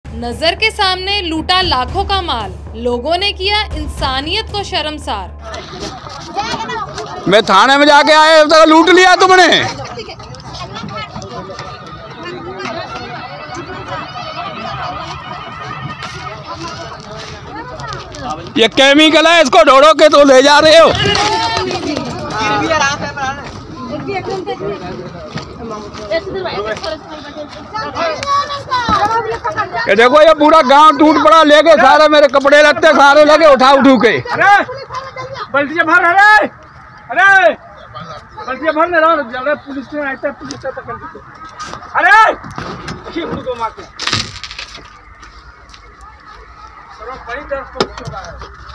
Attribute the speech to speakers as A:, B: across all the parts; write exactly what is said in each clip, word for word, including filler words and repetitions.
A: नजर के सामने लूटा लाखों का माल, लोगों ने किया इंसानियत को शर्मसार।
B: मैं थाने में जाके आए तो लूट लिया तुमने। ये केमिकल है, इसको ढोड़ो के तो ले जा रहे हो। ये देखो ये पूरा गांव टूट पड़ा, लेके सारे मेरे कपड़े लगते सारे लगे उठा उठू के। अरे बल्टियां भर, अरे अरे बल्टियां भर ले रहा, अरे पुलिस ने आया था, पुलिस ने पकड़ लिया। अरे देखिए उनको मार के सर्व बड़ी तरफ को चुका है।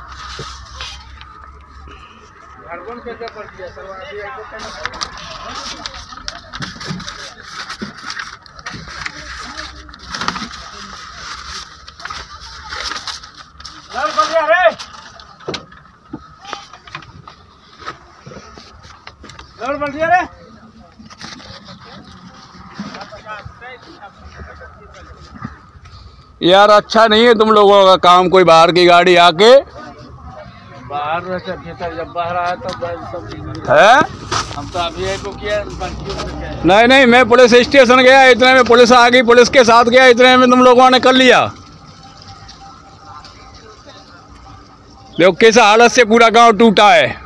B: हरबन पे क्या पड़ गया सर्व अभी आके लड़ पड़ गया रे, लड़ पड़ गया रे। यार अच्छा नहीं है तुम लोगों का काम, कोई बाहर की गाड़ी आके बाहर जब बाहर आया तो है, हम तो अभी को किया। नहीं नहीं मैं पुलिस स्टेशन गया, इतने में पुलिस आ गई, पुलिस के साथ गया, इतने में तुम लोगों ने कर लिया। देखो किस हालत से पूरा गांव टूटा है।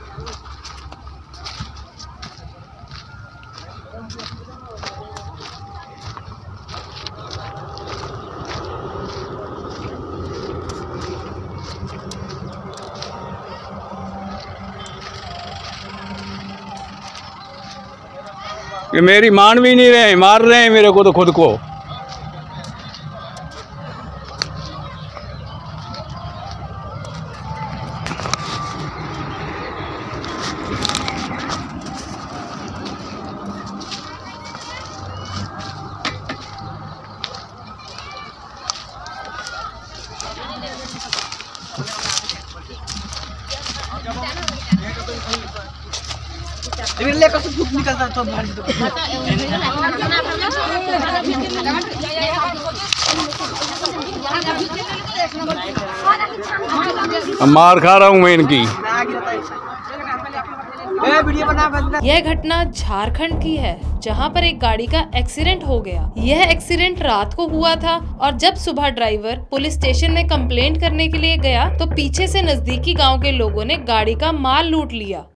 B: ये मेरी मान भी नहीं रहे, मार रहे हैं मेरे को तो खुद को।
C: लेकर से धूप निकलता तो
B: मार खा रहा हूँ मैं इनकी।
A: यह घटना झारखंड की है, जहां पर एक गाड़ी का एक्सीडेंट हो गया। यह एक्सीडेंट रात को हुआ था और जब सुबह ड्राइवर पुलिस स्टेशन में कंप्लेंट करने के लिए गया तो पीछे से नजदीकी गांव के लोगों ने गाड़ी का माल लूट लिया।